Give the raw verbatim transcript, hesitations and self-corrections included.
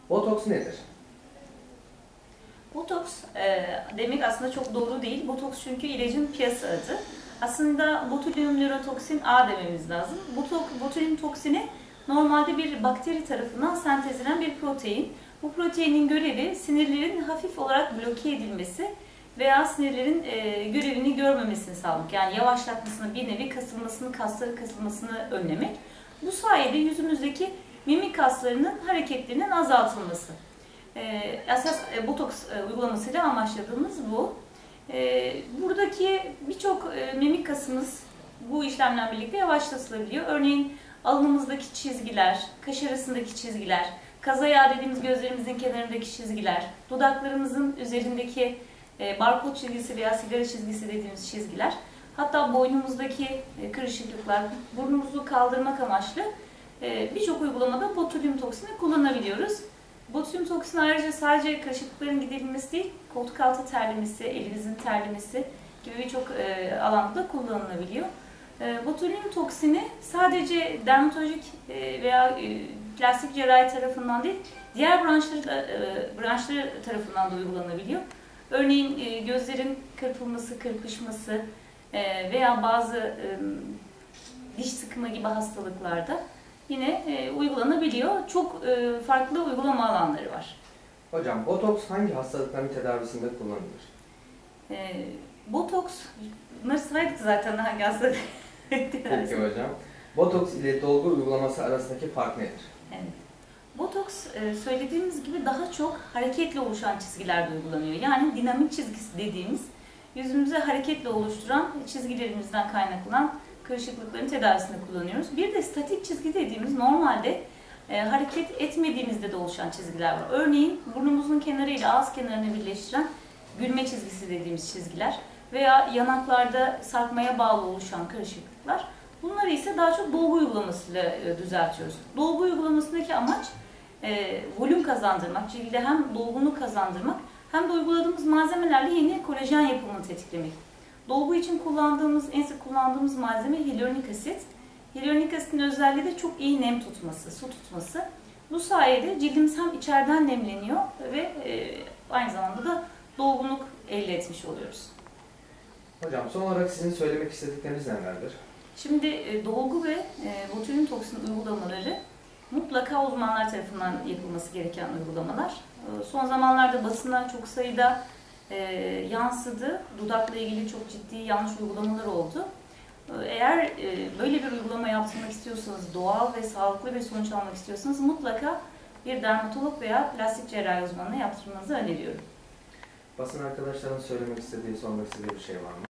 Botoks nedir? Botoks e, demek aslında çok doğru değil. Botoks çünkü ilacın piyasa adı. Aslında botulinum nörotoksin A dememiz lazım. Botulinum toksini normalde bir bakteri tarafından sentezlenen bir protein. Bu proteinin görevi sinirlerin hafif olarak bloke edilmesi veya sinirlerin e, görevini görmemesini sağlamak. Yani yavaşlatmasını, bir nevi kasılmasını, kasları kasılmasını önlemek. Bu sayede yüzümüzdeki mimik kaslarının hareketlerinin azaltılması. E, esas e, botoks e, uygulamasıyla amaçladığımız bu. E, buradaki birçok e, mimik kasımız bu işlemle birlikte yavaşlatılabiliyor. Örneğin alnımızdaki çizgiler, kaş arasındaki çizgiler, kaz ayağı dediğimiz gözlerimizin kenarındaki çizgiler, dudaklarımızın üzerindeki e, barkod çizgisi veya sigara çizgisi dediğimiz çizgiler, hatta boynumuzdaki e, kırışıklıklar, burnumuzu kaldırmak amaçlı e, birçok uygulamada botulinum toksini kullanabiliyoruz. Botulinum toksini ayrıca sadece kırışıklıkların giderilmesi değil, koltuk altı terlemesi, elimizin terlemesi gibi birçok e, alanda da kullanılabiliyor. E, botulinum toksini sadece dermatolojik e, veya e, plastik cerrahi tarafından değil, diğer branşları, da, e, branşları tarafından da uygulanabiliyor. Örneğin e, gözlerin kırpılması, kırpışması e, veya bazı e, diş sıkma gibi hastalıklarda yine e, uygulanabiliyor. Çok e, farklı uygulama alanları var. Hocam, botoks hangi hastalıkların tedavisinde kullanılır? E, botoks, bunları saydık zaten hangi hastalık. Peki hocam. Botoks ile dolgu uygulaması arasındaki fark nedir? Evet. Botoks e, söylediğimiz gibi daha çok hareketle oluşan çizgilerde uygulanıyor. Yani dinamik çizgisi dediğimiz yüzümüze hareketle oluşturan çizgilerimizden kaynaklanan kırışıklıkların tedavisinde kullanıyoruz. Bir de statik çizgi dediğimiz normalde e, hareket etmediğimizde de oluşan çizgiler var. Örneğin burnumuzun kenarı ile ağız kenarını birleştiren gülme çizgisi dediğimiz çizgiler veya yanaklarda sarkmaya bağlı oluşan kırışıklıklar. Bunları ise daha çok dolgu uygulamasıyla e, düzeltiyoruz. Dolgu uygulamasındaki amaç e, volüm kazandırmak, cilde hem dolgunluk kazandırmak hem de uyguladığımız malzemelerle yeni kolajen yapımını tetiklemek. Dolgu için kullandığımız, en sık kullandığımız malzeme hyaluronik asit. Hyaluronik asitin özelliği de çok iyi nem tutması, su tutması. Bu sayede cildimiz hem içeriden nemleniyor ve e, aynı zamanda da dolgunluk elde etmiş oluyoruz. Hocam, son olarak sizin söylemek istedikleriniz nelerdir? Şimdi e, dolgu ve e, botulinum toksini uygulamaları mutlaka uzmanlar tarafından yapılması gereken uygulamalar. E, son zamanlarda basından çok sayıda e, yansıdı. Dudakla ilgili çok ciddi yanlış uygulamalar oldu. E, eğer e, böyle bir uygulama yaptırmak istiyorsanız, doğal ve sağlıklı bir sonuç almak istiyorsanız mutlaka bir dermatolog veya plastik cerrahi uzmanına yaptırmanızı öneriyorum. Basın arkadaşların söylemek istediği, sormak istediği bir şey var mı?